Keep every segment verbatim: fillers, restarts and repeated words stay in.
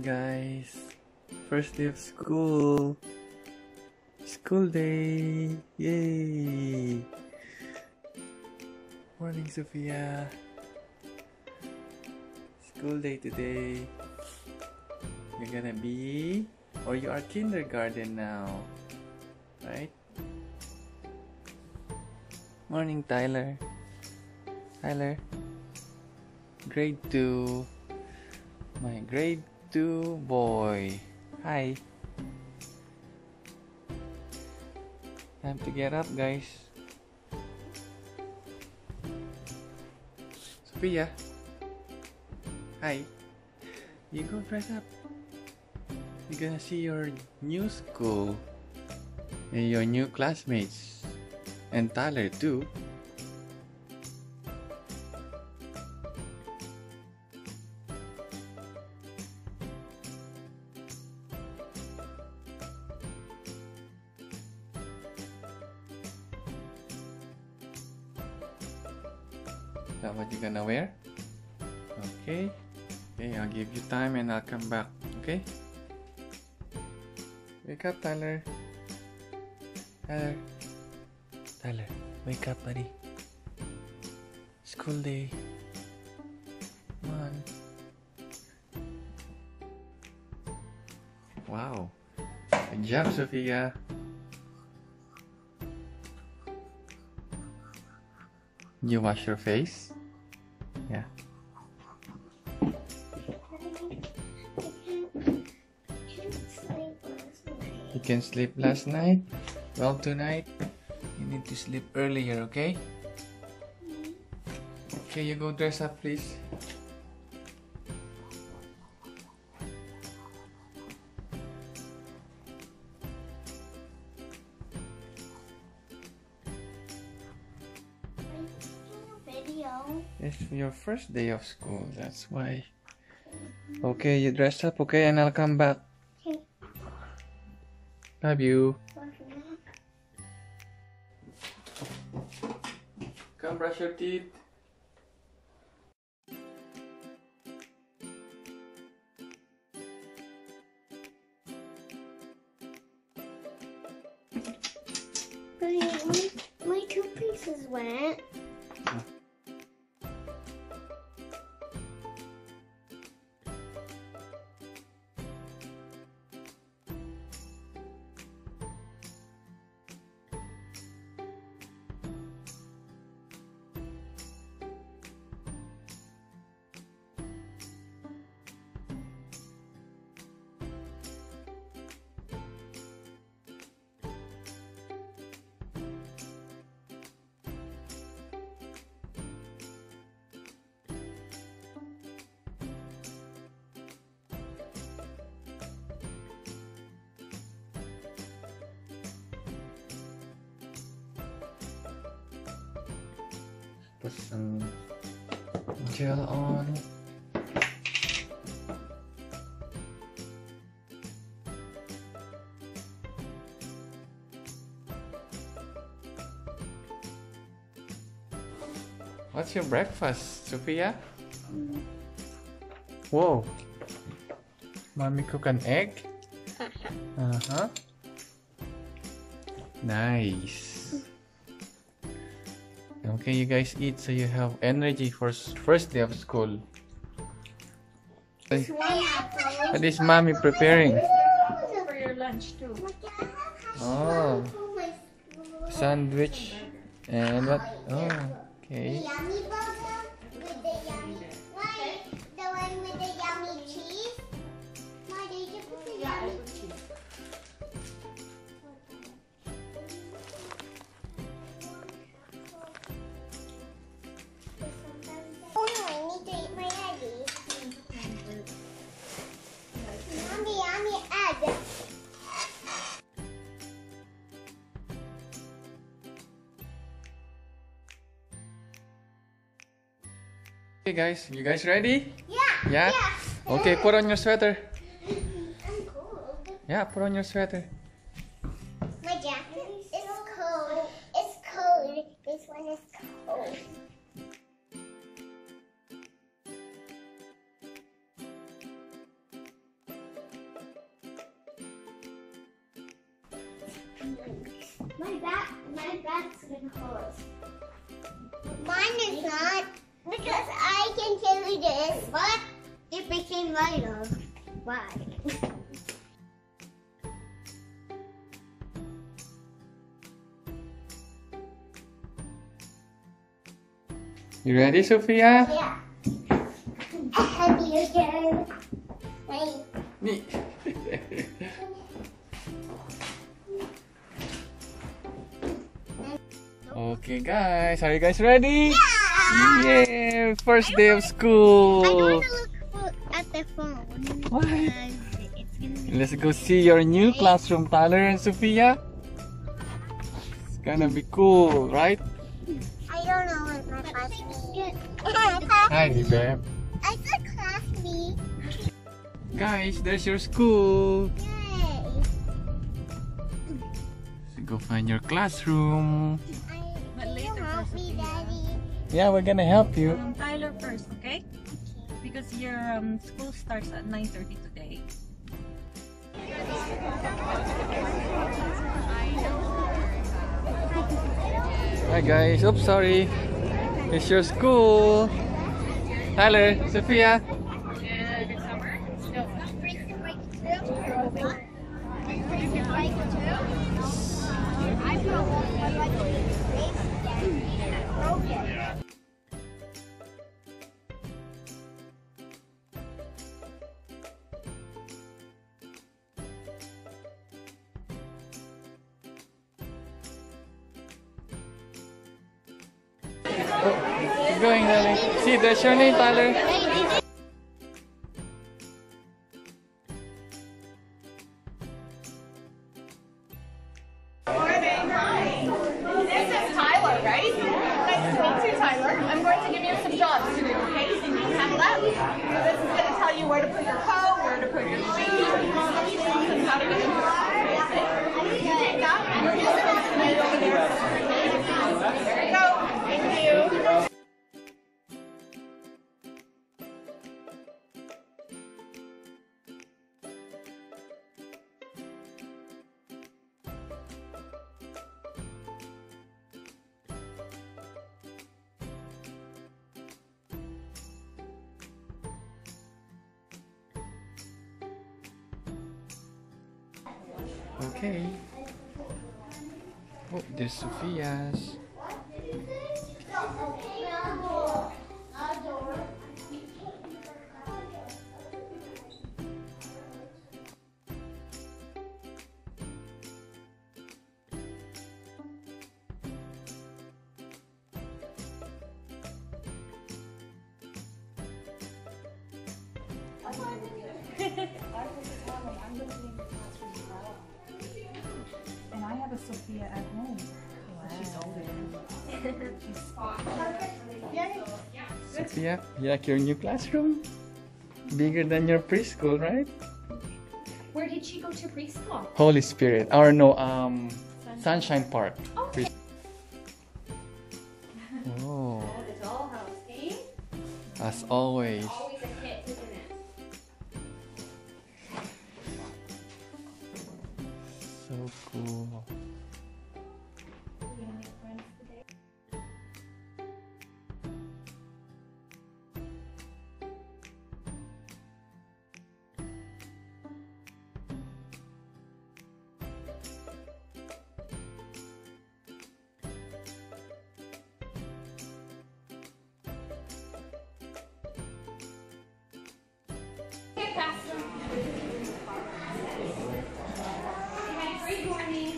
guys. First day of school. School day. Yay. Morning, Sophia. School day today. You're gonna be, or you are kindergarten now, right? Morning, Tyler. Tyler. Grade two. My grade two boy. Hi. Time to get up, guys. Sophia. Hi. You go dress up. You're gonna see your new school and your new classmates. And Tyler too. Is that what you're gonna wear? Okay. Okay, I'll give you time and I'll come back. Okay? Wake up, Tyler. Tyler. Tyler, wake up, buddy. School day. Come on. Wow. Good job, Sophia. You wash your face? Yeah. You can sleep last night? Well, tonight you need to sleep earlier, okay? Okay, you go dress up, please. It's your first day of school, that's why. Okay, you dress up, okay? And I'll come back. Okay. Love you. Come brush your teeth. My, my, my toothpaste is wet. Put some gel on. What's your breakfast, Sophia? Whoa. Mommy cook an egg? Uh-huh. Nice. Okay, you guys eat so you have energy for first day of school. What is mommy preparing? For your lunch too. Oh, sandwich and what? Oh, okay. The yummy burger with the yummy. Why? The one with the yummy cheese? Why did you put the yummy cheese? Oh no, I need to eat my eggie. Yummy, yummy egg. Okay guys, you guys ready? Yeah. Yeah? Yeah. Okay, put on your sweater. I'm cold. Yeah, put on your sweater. My jacket is cold. It's cold. This one is cold. My back, my back's gonna hurt. Mine is not, because I can carry this, but it became lighter. Why? You ready, Sophia? Yeah. Heavy again. Hey. Me. Okay, guys, are you guys ready? Yeah. Yay! First day of I school. don't want to look for, at the phone. What? Because it's gonna be Let's go see your new classroom, Tyler and Sophia. It's gonna be cool, right? I don't know what my classmate. Hi, babe. I said classmate. Guys, there's your school. Yay. So go find your classroom. I, But can you later help first, me, Sophia. Daddy? Yeah, we're gonna help you. Um, Tyler first, okay? Because your um, school starts at nine thirty today. Hi, guys. Oops, sorry. It's your school. Tyler, Sophia. Oh, keep going, darling. See, there's your name, Tyler. This is Tyler, right? Nice to meet you, Tyler. I'm going to give you some jobs to do, okay? So you can handle that. So this is going to tell you where to put your coat, where to put your shoes, and how to get into your office. You take that, and you're just going to put it over there. There you go. Thank you. Okay. Oh, there's Sophia's. And I have a Sophia at home. She's older. Sophia, you like your new classroom? Bigger than your preschool, right? Where did she go to preschool? Holy Spirit, or no, um, Sunshine Park. Okay. Oh, The dollhouse, eh? as always. Always a hit, isn't it? So cool. You gonna make friends today? Hey, Pastor. Hey, good morning.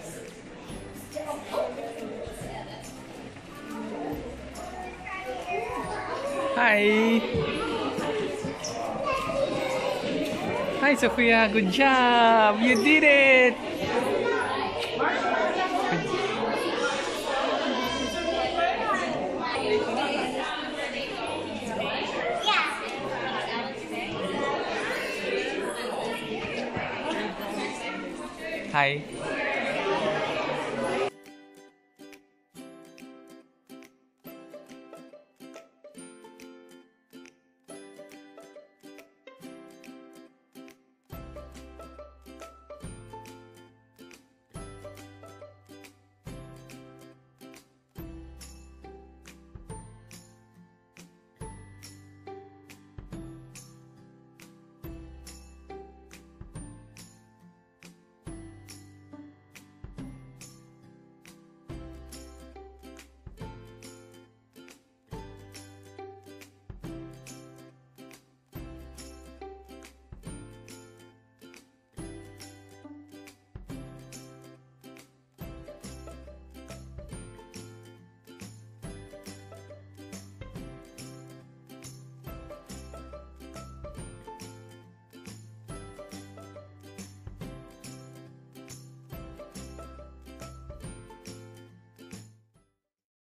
Hi. Hi, Sophia. Good job. You did it. Hi.